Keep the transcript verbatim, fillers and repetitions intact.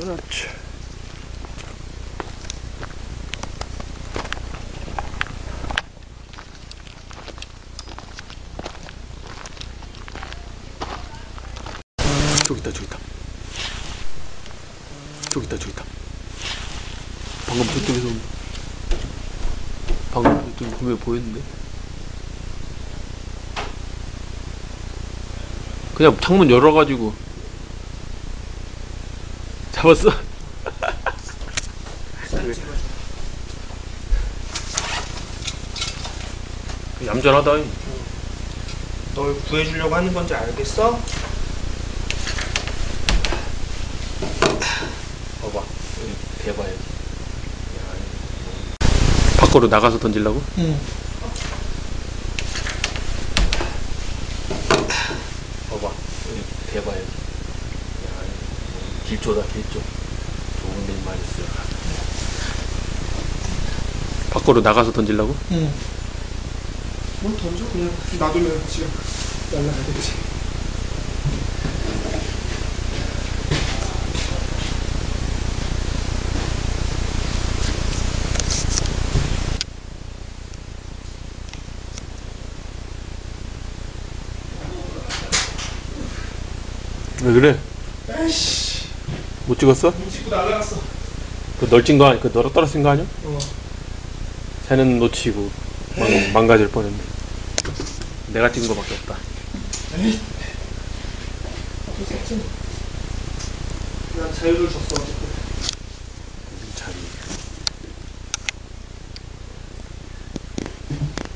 그렇지. 저기 있다, 저기 있다. 저기 있다, 저기 있다. 방금 저쪽에서 방금 저쪽에 분명히 보였는데. 그냥 창문 열어가지고 잡았어. 얌전하다. 응. 널 구해주려고 하는 건지 알겠어? 봐봐. 대봐야 돼. 밖으로 나가서 던지려고? 응. 봐봐. 대봐야 돼. 길조다, 길조. 좋은 데 말했어. 밖으로 나가서 던지려고? 응. 뭘 던져 그냥 놔두면 지금 날라가야 되지. 왜 그래? 에이씨. 못 찍었어? 눈치고 날라갔어. 그 널찍 거 아니, 그 널어 떨어진 거 아니야? 어. 새는 놓치고 망, 망가질 뻔했네. 내가 찍은 거밖에 없다. 에이. 어쩔 수 없지. 난 자유를 줬어 어쨌든. 자리.